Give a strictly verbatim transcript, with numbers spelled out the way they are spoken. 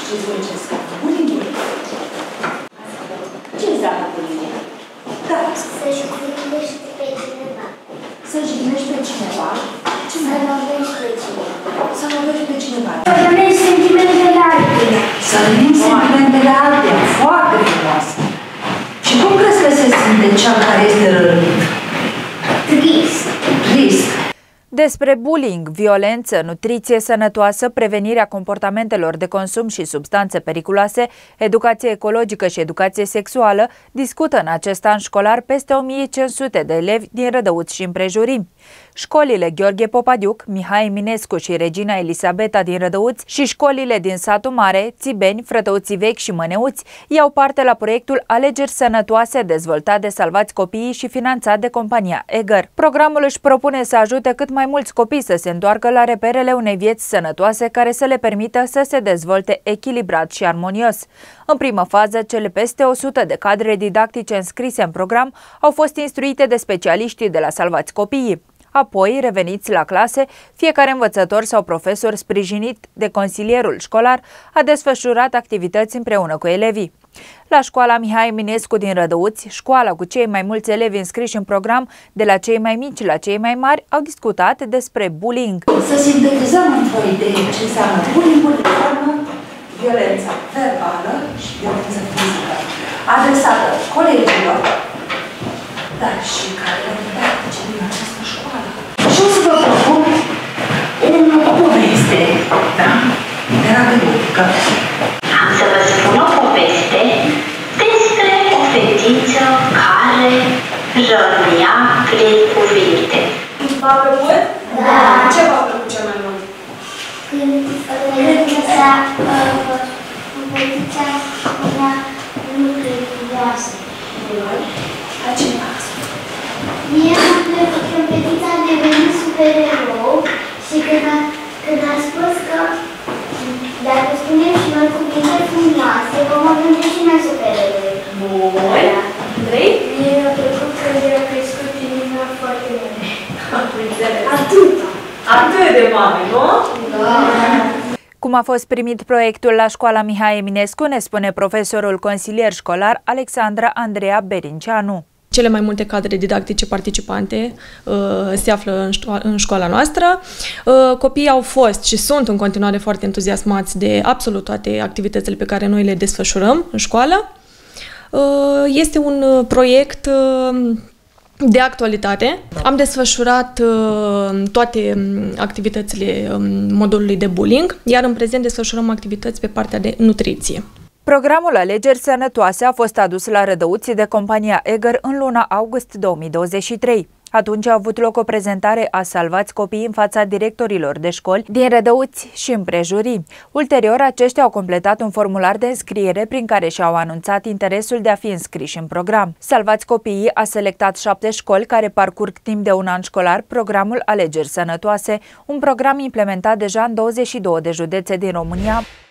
Știți voi ce înseamnă bullying? Ce înseamnă bullying? Da. Să jignești pe cineva. Să jignești pe cineva? Ce să lovești pe cineva. Să lovești pe cineva. Să lovești sentimentele altuia. Să lovești sentimentele altuia. Foarte frumoasă. Și cum crezi că se simte cea care este rănit? Trist. Trist. Despre bullying, violență, nutriție sănătoasă, prevenirea comportamentelor de consum și substanțe periculoase, educație ecologică și educație sexuală, discută în acest an școlar peste o mie cinci sute de elevi din Rădăuți și împrejurimi. Școlile Gheorghe Popadiuc, Mihai Eminescu și Regina Elisabeta din Rădăuți și școlile din Satul Mare, Țibeni, Frătăuții Vechi și Măneuți iau parte la proiectul Alegeri Sănătoase, dezvoltat de Salvați Copiii și finanțat de compania Eger. Programul își propune să ajute cât mai mulți copii să se întoarcă la reperele unei vieți sănătoase care să le permită să se dezvolte echilibrat și armonios. În primă fază, cele peste o sută de cadre didactice înscrise în program au fost instruite de specialiștii de la Salvați Copiii. Apoi, reveniți la clase, fiecare învățător sau profesor sprijinit de consilierul școlar a desfășurat activități împreună cu elevii. La școala Mihai Eminescu din Rădăuți, școala cu cei mai mulți elevi înscriși în program, de la cei mai mici la cei mai mari, au discutat despre bullying. Să sintetizăm într-o idee ce înseamnă bullying-ul, înseamnă violența verbală și violența fizică, adresată colegilor, dar și care didactice din această școală. Și o să vă propun o poveste, da? Terapeutică. Am să vă spun o poveste despre o fetiță care rămâia prin cuvinte. V-a plăcut? Da. Ce v-a plăcut cel mai mult? Când fetița fetița spunea lucruri frumoase. Altcineva. Mie m-a plăcut că fetița a devenit supererou și când a, când a spus că dacă spunem și noi cuvinte frumoase, vom ajunge și noi supereroi. Bun. Andrei? Mie mi-a plăcut că mi-a crescut inima foarte mare. Atât. Atât de mare, nu? Da. Cum a fost primit proiectul la școala Mihai Eminescu, ne spune profesorul consilier școlar Alexandra Andreea Berinceanu. Cele mai multe cadre didactice participante uh, se află în, șco- în școala noastră. Uh, copiii au fost și sunt în continuare foarte entuziasmați de absolut toate activitățile pe care noi le desfășurăm în școală. Uh, este un proiect uh, de actualitate. Am desfășurat uh, toate activitățile um, modulului de bullying, iar în prezent desfășurăm activități pe partea de nutriție. Programul Alegeri Sănătoase a fost adus la Rădăuți de compania Eger în luna august două mii douăzeci și trei. Atunci a avut loc o prezentare a Salvați Copiii în fața directorilor de școli din Rădăuți și împrejurimi. Ulterior, aceștia au completat un formular de înscriere prin care și-au anunțat interesul de a fi înscriși în program. Salvați Copiii a selectat șapte școli care parcurg timp de un an școlar programul Alegeri Sănătoase, un program implementat deja în douăzeci și două de județe din România.